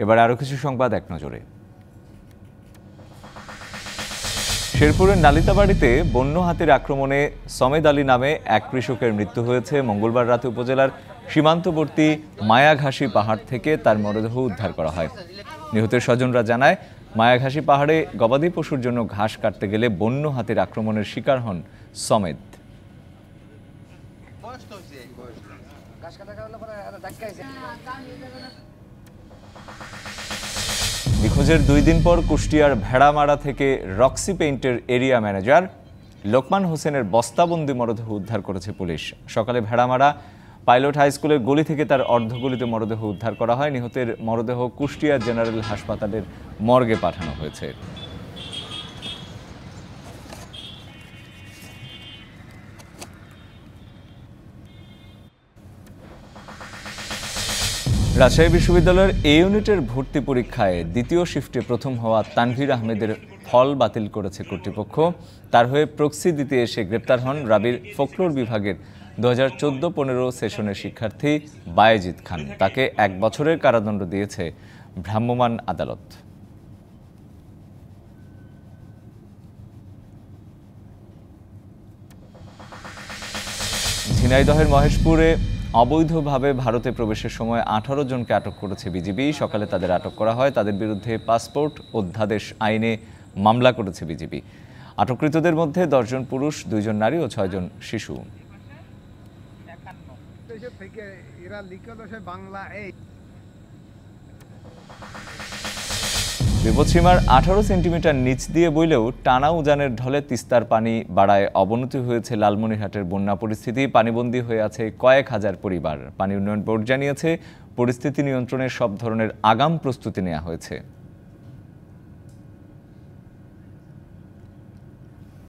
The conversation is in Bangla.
এবার আরও কিছু সংবাদ এক নজরে। শেরপুরের নালিতাবাড়িতে বন্য হাতির আক্রমণে সমেদ আলী নামে এক কৃষকের মৃত্যু হয়েছে। মঙ্গলবার রাতে উপজেলার সীমান্তবর্তী মায়াঘাসি পাহাড় থেকে তার মরদেহ উদ্ধার করা হয়। নিহতের স্বজনরা জানায়, মায়াঘাসি পাহাড়ে গবাদি পশুর জন্য ঘাস কাটতে গেলে বন্য হাতির আক্রমণের শিকার হন সমেদ। নিখোঁজের 2 দিন পর কুষ্টিয়ার ভেড়ামারা থেকে রক্সি পেইন্টের এরিয়া ম্যানেজার লোকমান হোসেনের বস্তাবন্দি মরদেহ উদ্ধার করেছে পুলিশ। সকালে ভেড়ামারা পাইলট হাই স্কুলের গলি থেকে তার অর্ধগলিত মরদেহ উদ্ধার করা হয়। নিহতের মরদেহ কুষ্টিয়া জেনারেল হাসপাতালের মর্গে পাঠানো হয়েছে। রাজশাহী বিশ্ববিদ্যালয়ের এ ইউনিটের ভর্তি পরীক্ষায় দ্বিতীয় শিফটে প্রথম হওয়া তানভীর আহমেদের ফল বাতিল করেছে কর্তৃপক্ষ। তার হয়ে প্রক্সি দিতে এসে গ্রেপ্তার হন রাবির ফোকলোর বিভাগের 2014-15 সেশনের শিক্ষার্থী বায়েজিদ খান। তাকে 1 বছরের কারাদণ্ড দিয়েছে ভ্রাম্যমাণ আদালত। ঝিনাইদহের মহেশপুরে অবৈধভাবে ভারতে প্রবেশের সময় 18 জনকে আটক করেছে বিজিবি। সকালে তাদের আটক করা হয়। তাদের বিরুদ্ধে পাসপোর্ট অধ্যাদেশ আইনে মামলা করেছে বিজিবি। আটককৃতদের মধ্যে 10 জন পুরুষ, 2 জন নারী ও 6 জন শিশু। বিপদসীমার 18 সেন্টিমিটার নিচ দিয়ে বইলেও টানা উজানের ঢলে তিস্তার পানি বাড়ায় অবনতি হয়েছে লালমনিরহাটের বন্যা পরিস্থিতি। পানিবন্দী হয়ে আছে কয়েক হাজার পরিবার। পানি উন্নয়ন বোর্ড জানিয়েছে, পরিস্থিতি নিয়ন্ত্রণে সব ধরনের আগাম প্রস্তুতি নেওয়া হয়েছে।